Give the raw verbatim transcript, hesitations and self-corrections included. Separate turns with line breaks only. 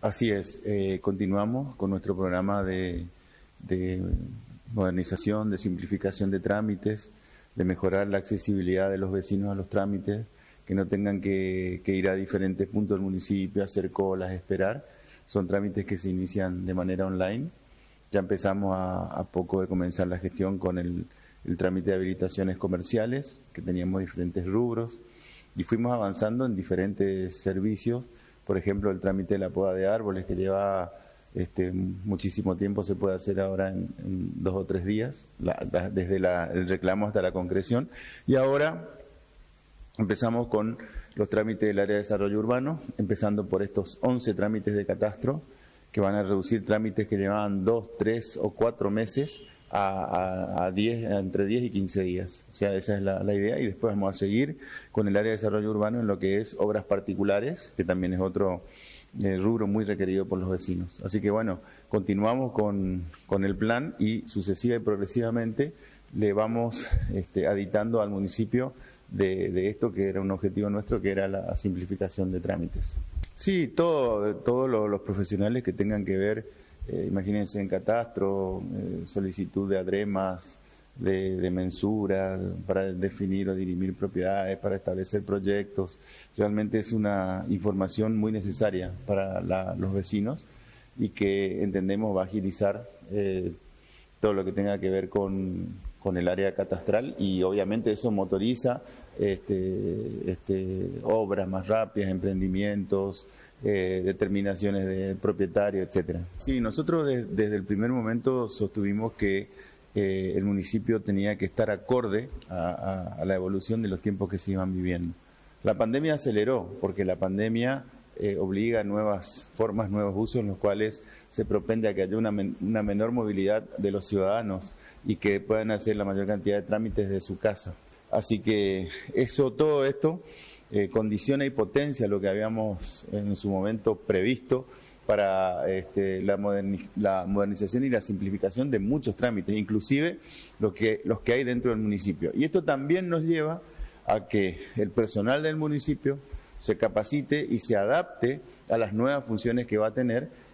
Así es, eh, continuamos con nuestro programa de, de modernización, de simplificación de trámites, de mejorar la accesibilidad de los vecinos a los trámites, que no tengan que, que ir a diferentes puntos del municipio, hacer colas, esperar. Son trámites que se inician de manera online. Ya empezamos a, a poco de comenzar la gestión con el, el trámite de habilitaciones comerciales, que teníamos diferentes rubros, y fuimos avanzando en diferentes servicios. Por ejemplo, el trámite de la poda de árboles, que lleva este, muchísimo tiempo, se puede hacer ahora en, en dos o tres días, la, la, desde la, el reclamo hasta la concreción. Y ahora empezamos con los trámites del área de desarrollo urbano, empezando por estos once trámites de catastro, que van a reducir trámites que llevaban dos, tres o cuatro meses a, a, a diez, entre diez y quince días. O sea, esa es la, la idea, y después vamos a seguir con el área de desarrollo urbano en lo que es obras particulares, que también es otro eh, rubro muy requerido por los vecinos. Así que bueno, continuamos con, con el plan y sucesiva y progresivamente le vamos este, aditando al municipio de, de esto que era un objetivo nuestro, que era la simplificación de trámites. Sí, todo, todos los, los profesionales que tengan que ver, Eh, imagínense en catastro, eh, solicitud de adremas, de, de mensura, para definir o dirimir propiedades, para establecer proyectos. Realmente es una información muy necesaria para la, los vecinos, y que entendemos va a agilizar eh, todo lo que tenga que ver con, con el área catastral, y obviamente eso motoriza este, este, obras más rápidas, emprendimientos, Eh, determinaciones de propietario, etcétera. Sí, nosotros de, desde el primer momento sostuvimos que eh, el municipio tenía que estar acorde a, a, a la evolución de los tiempos que se iban viviendo. La pandemia aceleró, porque la pandemia eh, obliga a nuevas formas, nuevos usos, en los cuales se propende a que haya una, men una menor movilidad de los ciudadanos y que puedan hacer la mayor cantidad de trámites de su casa. Así que eso, todo esto Eh, condiciona y potencia lo que habíamos en su momento previsto para este, la, moderni la modernización y la simplificación de muchos trámites, inclusive los que, los que hay dentro del municipio. Y esto también nos lleva a que el personal del municipio se capacite y se adapte a las nuevas funciones que va a tener